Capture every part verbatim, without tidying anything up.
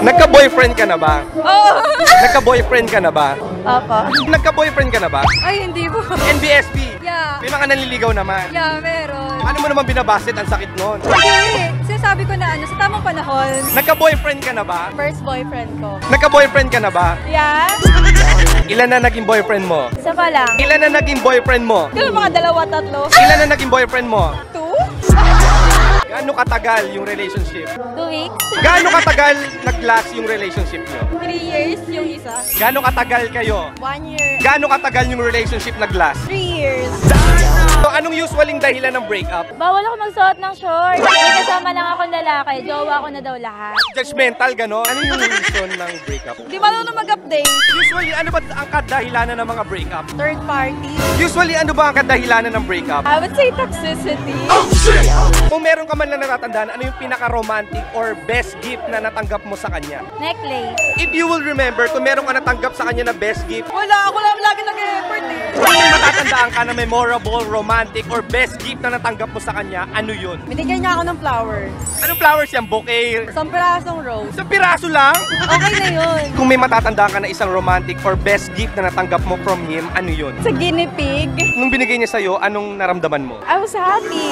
Nagka-boyfriend ka na ba? Oo. Nagka-boyfriend ka na ba? Opo. Nagka-boyfriend ka na ba? Ay, hindi po. N B S B? Yeah. May mga nanliligaw naman. Yeah, meron. Ano mo naman binabasit? Ang sakit nun. Hindi. Sinasabi ko na ano, sa tamang panahon. Nagka-boyfriend ka na ba? First boyfriend ko. Nagka-boyfriend ka na ba? Yeah? Ilan na naging boyfriend mo? Isa pa lang. Ilan na naging boyfriend mo? Kailan mga dalawa, tatlo? Ilan na naging boyfriend mo? Two? Gaano katagal yung relationship? Two weeks? Gaano katagal nag-last yung relationship nyo? Three years yung isa. Gaano katagal kayo? One year. Gaano katagal yung relationship nag-last? Three years. So, anong usualing dahilan ng breakup? Bawal ako magsuot ng short. May kasama lang akong lalaki. Jowa ko na daw lahat. Judgmental, gano'n? Ano yung reason ng breakup? Di marunong mag-update. Usually, ano ba ang kadahilanan ng mga breakup? Third party. Usually, ano ba ang kadahilanan ng breakup? I would say toxicity. Kung meron ka man lang natatandaan, ano yung pinaka-romantic or best gift na natanggap mo sa kanya? Necklace. If you will remember, kung meron ka natanggap sa kanya na best gift, Wala, ako lang lagi nag-effort eh. kung may matatandaan ka na memorable, romantic, or best gift na natanggap mo sa kanya, ano yun? Binigyan niya ako ng flowers. Anong flowers yan? Bouquet? Isang pirasong rose. Sa piraso lang? Okay na yun. Kung may matatandaan ka na isang romantic or best gift na natanggap mo from him, ano yun? Sa guinea pig, Nung binigay niya sa'yo, anong naramdaman mo? I was happy.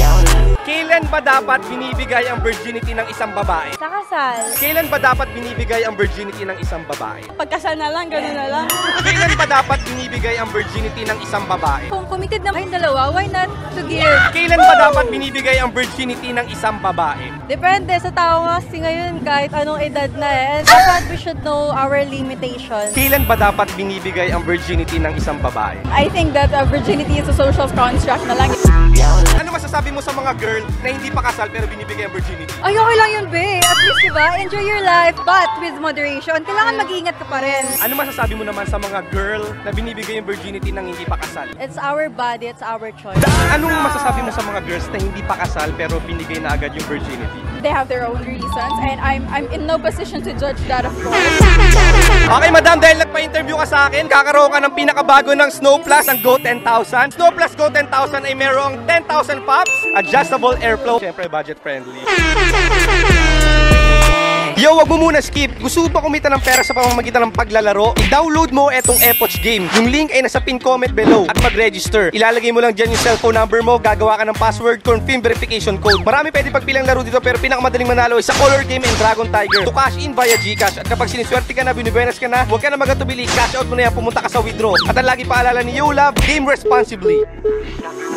Kailan ba dapat binibigay ang virginity ng isang babae? Sa kasal. Kailan ba dapat binibigay ang virginity ng isang babae? Pagkasal na lang, gano'n na lang. Kailan ba dapat binibigay ang virginity ng isang babae? Kung committed na kayong dalawa, why not to give? Kailan ba dapat binibigay ang virginity ng isang babae? Depende sa tao kasi ngayon kahit anong edad na eh. And dapat we should know our limitations. Kailan ba dapat binibigay ang virginity ng isang babae? I think that uh, virginity is a social construct na lang. Ano masasabi mo sa mga girl na hindi pa kasal pero binibigay ang virginity? Ay, okay lang yun, be. At least, diba, enjoy your life, but with moderation. Kailangan mag-iingat ka pa rin. Ano masasabi mo naman sa mga girl na binibigay ang virginity ng hindi pa kasal? It's our body, it's our choice. Anong masasabi mo sa mga girls na hindi pa kasal pero binigay na agad yung virginity? They have their own reasons, and I'm I'm in no position to judge that, of course. Okay, madam, dahil nagpa-interview ka sa akin, kakaroon ka ng pinakabago ng Snow Plus, ang Go ten thousand. Snow Plus Go ten thousand ay merong ten thousand pops, adjustable airflow, syempre budget friendly. Yo, wag mo muna skip. Gusto mo pa kumita ng pera sa pamamagitan ng paglalaro? I-download mo etong Epoch Game. Yung link ay nasa pin comment below at mag-register. Ilalagay mo lang dyan yung cellphone number mo, gagawa ka ng password, confirm verification code. Marami pwede pagpilang laro dito pero pinakamadaling manalo ay sa Color Game and Dragon Tiger. To cash in via GCash. At kapag siniswerte ka na, binubuenas ka na, huwag ka na magatubili. Cash out mo na yan, pumunta ka sa withdraw. At ang lagi paalala ni Yo Love, game responsibly.